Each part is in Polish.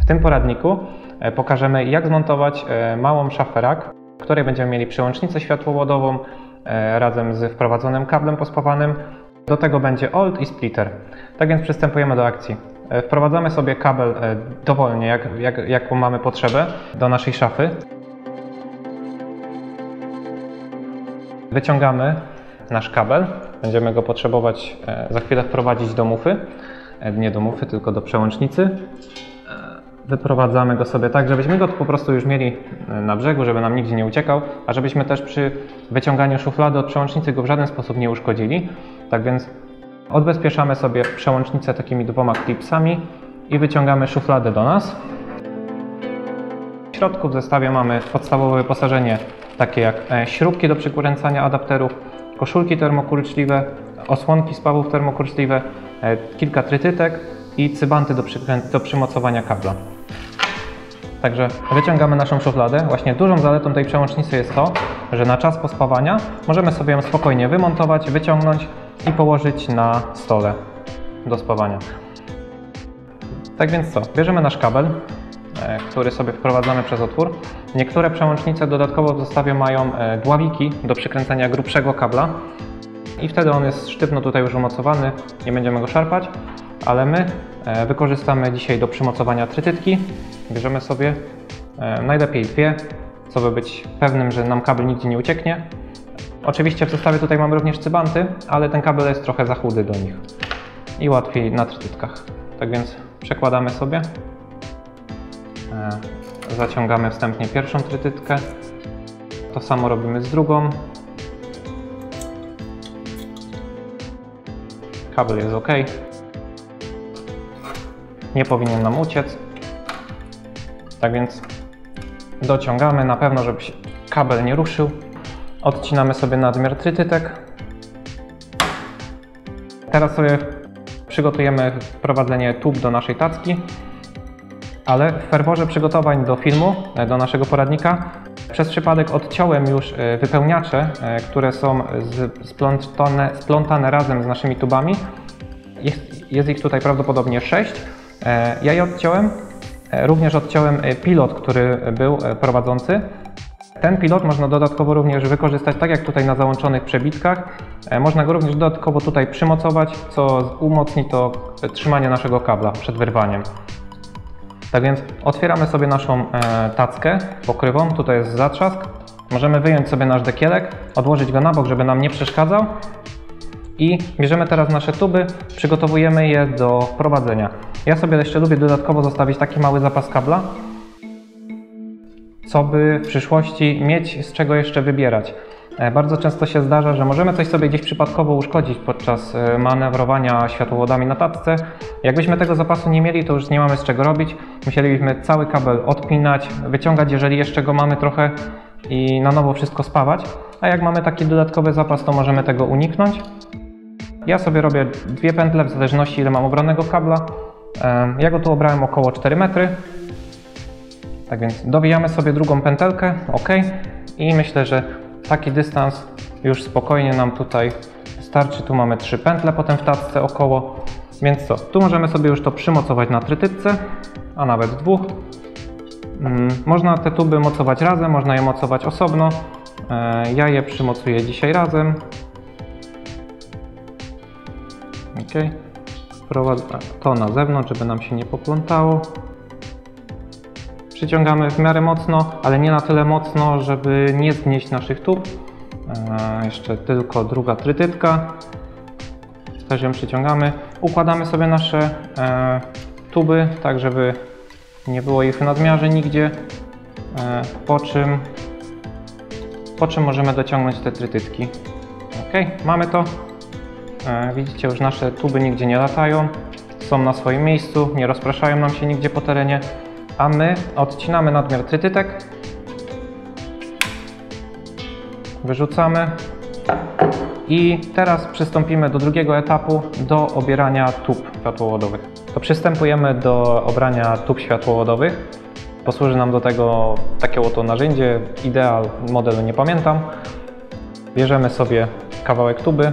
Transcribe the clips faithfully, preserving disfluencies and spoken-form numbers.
W tym poradniku pokażemy, jak zmontować małą szafę rack, w której będziemy mieli przełącznicę światłowodową razem z wprowadzonym kablem pospawanym. Do tego będzie old i splitter. Tak więc przystępujemy do akcji. Wprowadzamy sobie kabel dowolnie, jak, jak, jaką mamy potrzebę do naszej szafy. Wyciągamy nasz kabel. Będziemy go potrzebować za chwilę wprowadzić do mufy. Nie do mufy, tylko do przełącznicy. Wyprowadzamy go sobie tak, żebyśmy go po prostu już mieli na brzegu, żeby nam nigdzie nie uciekał, a żebyśmy też przy wyciąganiu szuflady od przełącznicy go w żaden sposób nie uszkodzili. Tak więc odbezpieczamy sobie przełącznicę takimi dwoma klipsami i wyciągamy szufladę do nas. W środku w zestawie mamy podstawowe wyposażenie, takie jak śrubki do przykręcania adapterów, koszulki termokurczliwe, osłonki spawów termokurczliwe, kilka trytytek i cybanty do, do przymocowania kabla. Także wyciągamy naszą szufladę. Właśnie dużą zaletą tej przełącznicy jest to, że na czas pospawania możemy sobie ją spokojnie wymontować, wyciągnąć i położyć na stole do spawania. Tak więc co? Bierzemy nasz kabel, który sobie wprowadzamy przez otwór. Niektóre przełącznice dodatkowo w zestawie mają dławiki do przykręcenia grubszego kabla i wtedy on jest sztywno tutaj już umocowany, nie będziemy go szarpać, ale my wykorzystamy dzisiaj do przymocowania trytytki. Bierzemy sobie najlepiej dwie, co by być pewnym, że nam kabel nigdzie nie ucieknie. Oczywiście w zestawie tutaj mamy również cybanty, ale ten kabel jest trochę za chudy do nich i łatwiej na trytytkach. Tak więc przekładamy sobie, zaciągamy wstępnie pierwszą trytytkę, to samo robimy z drugą. Kabel jest ok, nie powinien nam uciec. Tak więc dociągamy na pewno, żeby się kabel nie ruszył. Odcinamy sobie nadmiar trytytek. Teraz sobie przygotujemy wprowadzenie tub do naszej tacki, ale w ferworze przygotowań do filmu, do naszego poradnika, przez przypadek odciąłem już wypełniacze, które są splątane, splątane razem z naszymi tubami. Jest, jest ich tutaj prawdopodobnie sześć. Ja je odciąłem. Również odciąłem pilot, który był prowadzący. Ten pilot można dodatkowo również wykorzystać, tak jak tutaj na załączonych przebitkach. Można go również dodatkowo tutaj przymocować, co umocni to trzymanie naszego kabla przed wyrwaniem. Tak więc otwieramy sobie naszą tackę pokrywą, tutaj jest zatrzask. Możemy wyjąć sobie nasz dekielek, odłożyć go na bok, żeby nam nie przeszkadzał. I bierzemy teraz nasze tuby, przygotowujemy je do wprowadzenia. Ja sobie jeszcze lubię dodatkowo zostawić taki mały zapas kabla, co by w przyszłości mieć z czego jeszcze wybierać. Bardzo często się zdarza, że możemy coś sobie gdzieś przypadkowo uszkodzić podczas manewrowania światłowodami na tacce. Jakbyśmy tego zapasu nie mieli, to już nie mamy z czego robić. Musielibyśmy cały kabel odpinać, wyciągać, jeżeli jeszcze go mamy trochę, i na nowo wszystko spawać. A jak mamy taki dodatkowy zapas, to możemy tego uniknąć. Ja sobie robię dwie pętle, w zależności ile mam obranego kabla. Ja go tu obrałem około cztery metry. Tak więc dowijamy sobie drugą pętelkę, ok. I myślę, że taki dystans już spokojnie nam tutaj starczy. Tu mamy trzy pętle potem w tacce około. Więc co? Tu możemy sobie już to przymocować na trytytce, a nawet dwóch. Można te tuby mocować razem, można je mocować osobno. Ja je przymocuję dzisiaj razem. Ok. Wprowadzę to na zewnątrz, żeby nam się nie poplątało. Przyciągamy w miarę mocno, ale nie na tyle mocno, żeby nie zgnieść naszych tub. E, jeszcze tylko druga trytytka. Też ją przyciągamy. Układamy sobie nasze e, tuby, tak żeby nie było ich w nadmiarze nigdzie. E, po czym, po czym możemy dociągnąć te trytytki. Ok, mamy to. E, widzicie, już nasze tuby nigdzie nie latają. Są na swoim miejscu, nie rozpraszają nam się nigdzie po terenie. A my odcinamy nadmiar trytytek, wyrzucamy i teraz przystąpimy do drugiego etapu, do obierania tub światłowodowych. To przystępujemy do obrania tub światłowodowych. Posłuży nam do tego takie oto narzędzie, ideal modelu nie pamiętam. Bierzemy sobie kawałek tuby.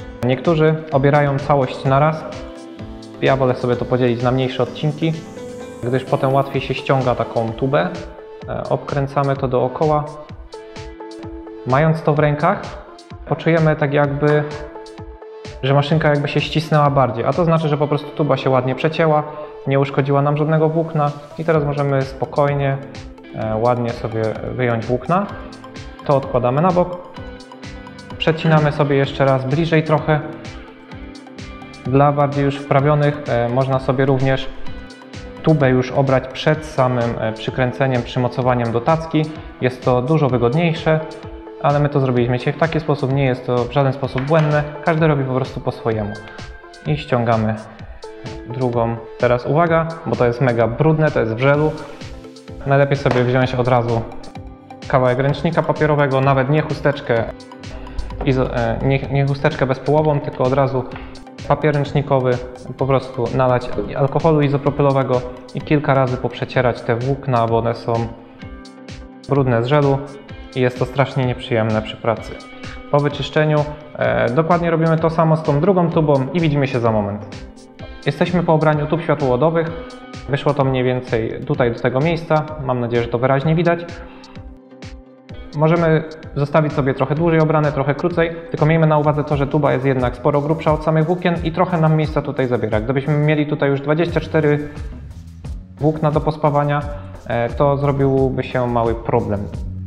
Niektórzy obierają całość na raz. Ja wolę sobie to podzielić na mniejsze odcinki. gdyż potem łatwiej się ściąga taką tubę. Obkręcamy to dookoła. Mając to w rękach, poczujemy tak jakby, że maszynka jakby się ścisnęła bardziej, a to znaczy, że po prostu tuba się ładnie przecięła, nie uszkodziła nam żadnego włókna i teraz możemy spokojnie, ładnie sobie wyjąć włókna. To odkładamy na bok. Przecinamy sobie jeszcze raz bliżej trochę. Dla bardziej już wprawionych można sobie również tubę już obrać przed samym przykręceniem, przymocowaniem do tacki. Jest to dużo wygodniejsze, ale my to zrobiliśmy dzisiaj w taki sposób, nie jest to w żaden sposób błędne. Każdy robi po prostu po swojemu. I ściągamy drugą. Teraz uwaga, bo to jest mega brudne, to jest w żelu. Najlepiej sobie wziąć od razu kawałek ręcznika papierowego, nawet nie chusteczkę, nie, nie chusteczkę bezpołową, tylko od razu papier ręcznikowy, po prostu nalać alkoholu izopropylowego i kilka razy poprzecierać te włókna, bo one są brudne z żelu i jest to strasznie nieprzyjemne przy pracy. Po wyczyszczeniu e, dokładnie robimy to samo z tą drugą tubą i widzimy się za moment. Jesteśmy po obraniu tub światłowodowych. Wyszło to mniej więcej tutaj do tego miejsca. Mam nadzieję, że to wyraźnie widać. Możemy zostawić sobie trochę dłużej obrane, trochę krócej, tylko miejmy na uwadze to, że tuba jest jednak sporo grubsza od samych włókien i trochę nam miejsca tutaj zabiera. Gdybyśmy mieli tutaj już dwadzieścia cztery włókna do pospawania, to zrobiłby się mały problem.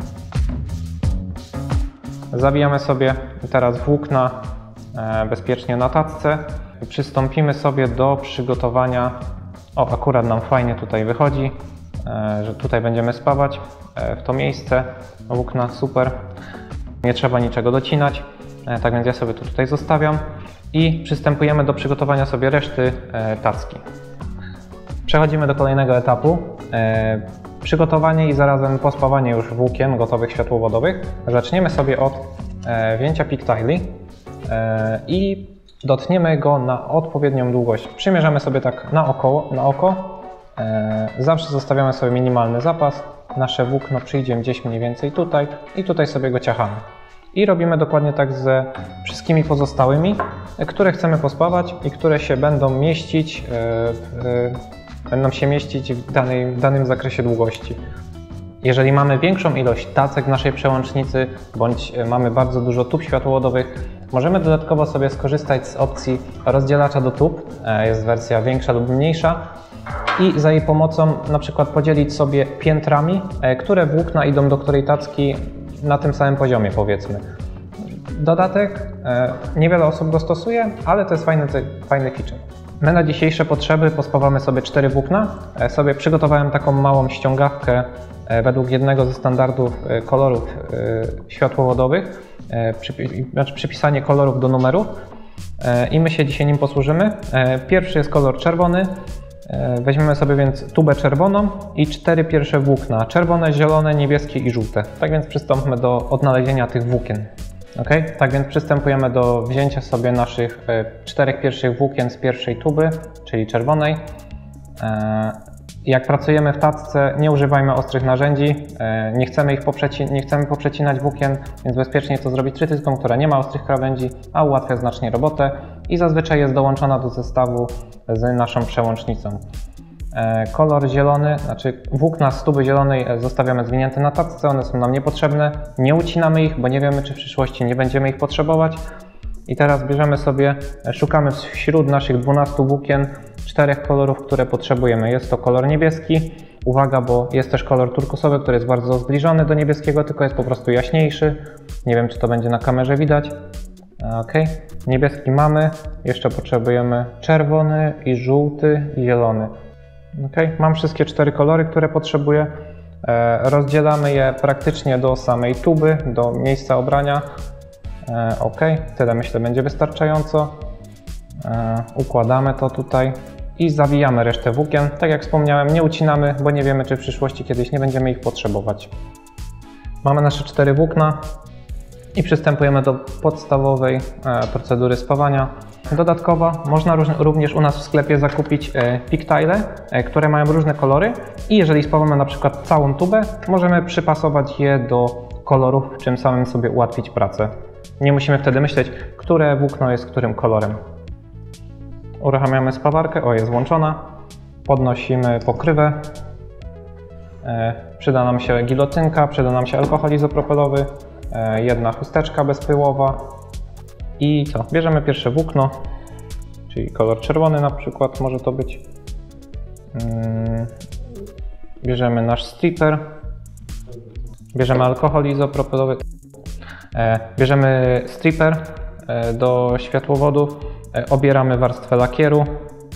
Zawijamy sobie teraz włókna bezpiecznie na tacce. Przystąpimy sobie do przygotowania. O, akurat nam fajnie tutaj wychodzi, że tutaj będziemy spawać w to miejsce. Włókna super, nie trzeba niczego docinać, tak więc ja sobie to tutaj zostawiam i przystępujemy do przygotowania sobie reszty tacki. Przechodzimy do kolejnego etapu. Przygotowanie i zarazem pospawanie już włókien gotowych światłowodowych. Zaczniemy sobie od wzięcia pick-tile i dotniemy go na odpowiednią długość. Przymierzamy sobie tak na oko, na oko. Zawsze zostawiamy sobie minimalny zapas. Nasze włókno przyjdzie gdzieś mniej więcej tutaj i tutaj sobie go ciachamy. I robimy dokładnie tak ze wszystkimi pozostałymi, które chcemy pospawać i które się będą mieścić, w, będą się mieścić w, danej, w danym zakresie długości. Jeżeli mamy większą ilość tacek w naszej przełącznicy, bądź mamy bardzo dużo tub światłowodowych, możemy dodatkowo sobie skorzystać z opcji rozdzielacza do tub. Jest wersja większa lub mniejsza. I za jej pomocą na przykład podzielić sobie piętrami, które włókna idą do której tacki na tym samym poziomie, powiedzmy. Dodatek, niewiele osób go stosuje, ale to jest fajny, fajny feature. My na dzisiejsze potrzeby pospawamy sobie cztery włókna. Sobie przygotowałem taką małą ściągawkę według jednego ze standardów kolorów światłowodowych, znaczy przypisanie kolorów do numerów i my się dzisiaj nim posłużymy. Pierwszy jest kolor czerwony. Weźmiemy sobie więc tubę czerwoną i cztery pierwsze włókna, czerwone, zielone, niebieskie i żółte. Tak więc przystąpmy do odnalezienia tych włókien. Okay? Tak więc przystępujemy do wzięcia sobie naszych czterech pierwszych włókien z pierwszej tuby, czyli czerwonej. Jak pracujemy w tacce, nie używajmy ostrych narzędzi, nie chcemy ich poprzeci nie chcemy poprzecinać włókien, więc bezpiecznie to zrobić trytytką, która nie ma ostrych krawędzi, a ułatwia znacznie robotę i zazwyczaj jest dołączona do zestawu z naszą przełącznicą. Kolor zielony, znaczy włókna z tuby zielonej zostawiamy zwinięte na tacce, one są nam niepotrzebne, nie ucinamy ich, bo nie wiemy, czy w przyszłości nie będziemy ich potrzebować. I teraz bierzemy sobie, szukamy wśród naszych dwunastu włókien czterech kolorów, które potrzebujemy. Jest to kolor niebieski. Uwaga, bo jest też kolor turkusowy, który jest bardzo zbliżony do niebieskiego, tylko jest po prostu jaśniejszy. Nie wiem, czy to będzie na kamerze widać. Ok, niebieski mamy. Jeszcze potrzebujemy czerwony i żółty i zielony. Ok, mam wszystkie cztery kolory, które potrzebuję. Rozdzielamy je praktycznie do samej tuby, do miejsca obrania. Ok, tyle myślę będzie wystarczająco. Układamy to tutaj i zawijamy resztę włókien. Tak jak wspomniałem, nie ucinamy, bo nie wiemy, czy w przyszłości kiedyś nie będziemy ich potrzebować. Mamy nasze cztery włókna i przystępujemy do podstawowej procedury spawania. Dodatkowo można również u nas w sklepie zakupić pick-tile, które mają różne kolory i jeżeli spawamy na przykład całą tubę, możemy przypasować je do kolorów, czym samym sobie ułatwić pracę. Nie musimy wtedy myśleć, które włókno jest którym kolorem. Uruchamiamy spawarkę, o, jest włączona. podnosimy pokrywę. Przyda nam się gilotynka, przyda nam się alkohol izopropelowy, jedna chusteczka bezpyłowa i co? Bierzemy pierwsze włókno, czyli kolor czerwony na przykład może to być. Bierzemy nasz stripper, bierzemy alkohol izopropelowy, bierzemy stripper do światłowodu, obieramy warstwę lakieru.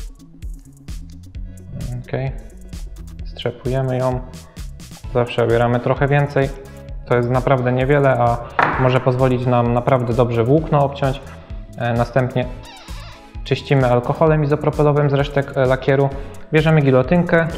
Okay. Strzepujemy ją, zawsze obieramy trochę więcej, to jest naprawdę niewiele, a może pozwolić nam naprawdę dobrze włókno obciąć. Następnie czyścimy alkoholem izopropelowym z resztek lakieru, bierzemy gilotynkę.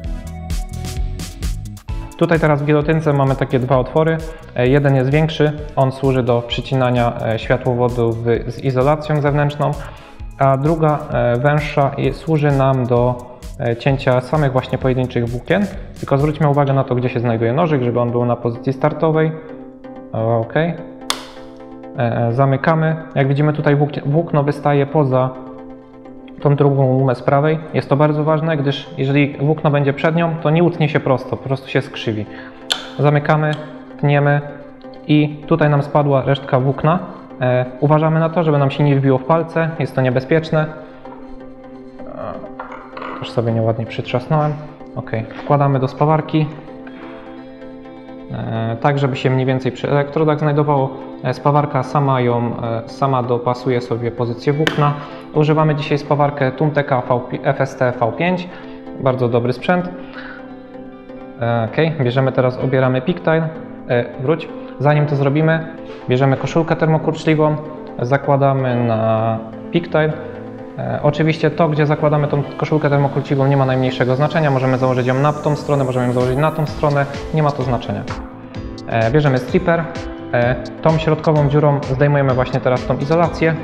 Tutaj teraz w gilotynce mamy takie dwa otwory, jeden jest większy, on służy do przycinania światłowodu z izolacją zewnętrzną, a druga węższa służy nam do cięcia samych właśnie pojedynczych włókien. Tylko zwróćmy uwagę na to, gdzie się znajduje nożyk, żeby on był na pozycji startowej. Ok. Zamykamy. Jak widzimy, tutaj włókno wystaje poza tą drugą łumę z prawej. Jest to bardzo ważne, gdyż jeżeli włókno będzie przed nią, to nie utnie się prosto, po prostu się skrzywi. Zamykamy, tniemy i tutaj nam spadła resztka włókna. Uważamy na to, żeby nam się nie wbiło w palce, jest to niebezpieczne. Też sobie nieładnie przytrzasnąłem. Ok, wkładamy do spawarki, e, tak żeby się mniej więcej przy elektrodach znajdowało. E, spawarka sama ją, e, sama dopasuje sobie pozycję włókna. Używamy dzisiaj spawarkę Tumteka F S T V pięć, bardzo dobry sprzęt. E, ok, bierzemy teraz, obieramy pigtail, e, wróć. Zanim to zrobimy, bierzemy koszulkę termokurczliwą, zakładamy na pigtail. E, oczywiście to, gdzie zakładamy tą koszulkę termokurczliwą, nie ma najmniejszego znaczenia. Możemy założyć ją na tą stronę, możemy ją założyć na tą stronę, nie ma to znaczenia. E, bierzemy stripper, e, tą środkową dziurą zdejmujemy właśnie teraz tą izolację.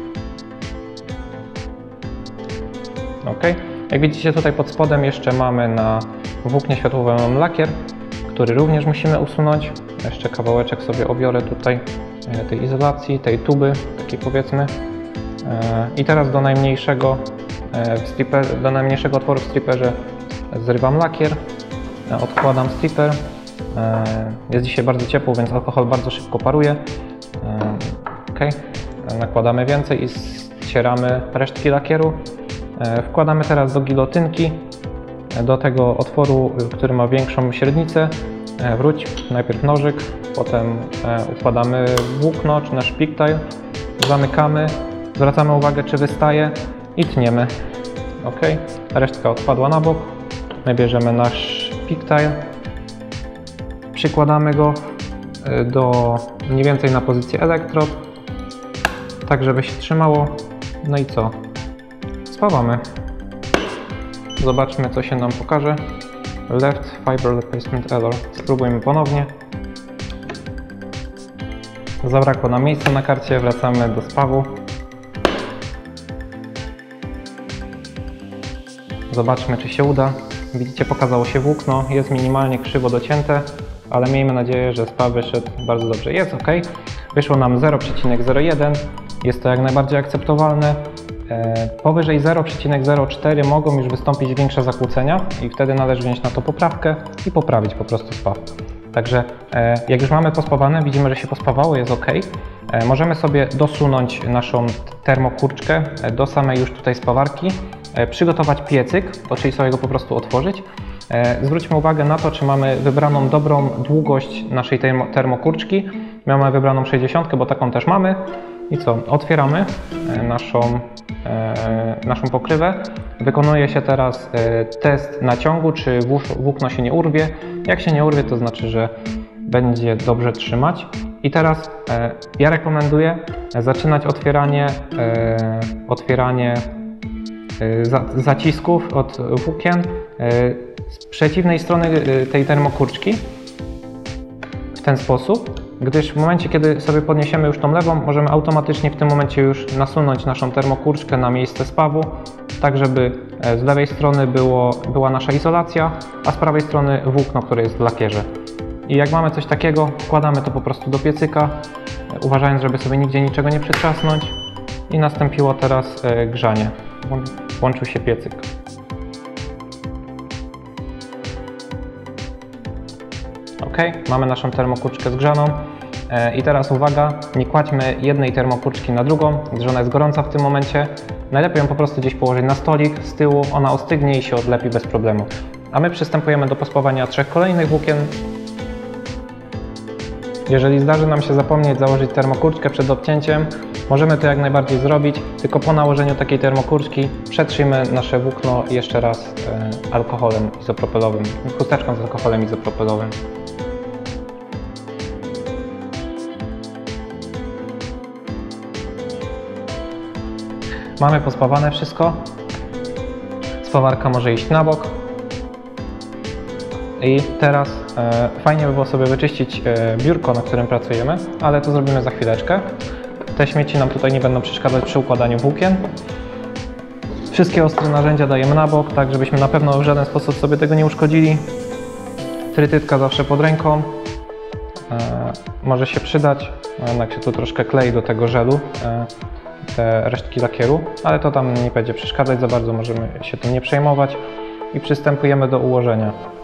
Ok. Jak widzicie, tutaj pod spodem jeszcze mamy na włóknie światłowym lakier, który również musimy usunąć. Jeszcze kawałeczek sobie obiorę tutaj e, tej izolacji, tej tuby, takiej powiedzmy. I teraz do najmniejszego, w stripper, do najmniejszego otworu w stripperze zrywam lakier, odkładam stripper. Jest dzisiaj bardzo ciepło, więc alkohol bardzo szybko paruje. Ok, nakładamy więcej i ścieramy resztki lakieru. Wkładamy teraz do gilotynki, do tego otworu, który ma większą średnicę. Wróć, najpierw nożyk, potem układamy włókno czy nasz pigtail, zamykamy. Zwracamy uwagę, czy wystaje i tniemy. Ok, resztka odpadła na bok. My bierzemy nasz pigtail, przykładamy go do mniej więcej na pozycję elektrod, tak żeby się trzymało. No i co? Spawamy. Zobaczmy, co się nam pokaże. Left Fiber Replacement Error. Spróbujmy ponownie. Zabrakło nam miejsca na karcie, wracamy do spawu. Zobaczmy, czy się uda. Widzicie, pokazało się włókno, jest minimalnie krzywo docięte, ale miejmy nadzieję, że spaw wyszedł bardzo dobrze. Jest ok. Wyszło nam zero przecinek zero jeden, jest to jak najbardziej akceptowalne. Powyżej zero przecinek zero cztery mogą już wystąpić większe zakłócenia i wtedy należy wziąć na to poprawkę i poprawić po prostu spaw. Także jak już mamy pospawane, widzimy, że się pospawało, jest ok. Możemy sobie dosunąć naszą termokurczkę do samej już tutaj spawarki, przygotować piecyk, to czyli sobie go po prostu otworzyć. Zwróćmy uwagę na to, czy mamy wybraną dobrą długość naszej termo termokurczki. Mamy wybraną sześćdziesiątkę, bo taką też mamy. I co? Otwieramy naszą, naszą pokrywę. Wykonuje się teraz test naciągu, czy włókno się nie urwie. Jak się nie urwie, to znaczy, że będzie dobrze trzymać. I teraz ja rekomenduję zaczynać otwieranie, otwieranie zacisków od włókien z przeciwnej strony tej termokurczki w ten sposób, gdyż w momencie, kiedy sobie podniesiemy już tą lewą, możemy automatycznie w tym momencie już nasunąć naszą termokurczkę na miejsce spawu, tak żeby z lewej strony było, była nasza izolacja, a z prawej strony włókno, które jest w lakierze. I jak mamy coś takiego, wkładamy to po prostu do piecyka, uważając, żeby sobie nigdzie niczego nie przytrzasnąć, i nastąpiło teraz grzanie. Włączył się piecyk. Ok, mamy naszą termokurczkę zgrzaną. I teraz uwaga, nie kładźmy jednej termokurczki na drugą, gdyż ona jest gorąca w tym momencie. Najlepiej ją po prostu gdzieś położyć na stolik z tyłu, ona ostygnie i się odlepi bez problemu. A my przystępujemy do pospawania trzech kolejnych włókien. Jeżeli zdarzy nam się zapomnieć założyć termokurczkę przed obcięciem, możemy to jak najbardziej zrobić, tylko po nałożeniu takiej termokurczki przetrzyjmy nasze włókno jeszcze raz alkoholem izopropylowym, chusteczką z alkoholem izopropylowym. Mamy pospawane wszystko. Spawarka może iść na bok. I teraz e, fajnie by było sobie wyczyścić e, biurko, na którym pracujemy, ale to zrobimy za chwileczkę. Te śmieci nam tutaj nie będą przeszkadzać przy układaniu włókien. Wszystkie ostre narzędzia dajemy na bok, tak żebyśmy na pewno w żaden sposób sobie tego nie uszkodzili. Trytytka zawsze pod ręką. E, może się przydać, jednak się tu troszkę klei do tego żelu. E, te resztki lakieru, ale to tam nie będzie przeszkadzać za bardzo, możemy się tym nie przejmować i przystępujemy do ułożenia.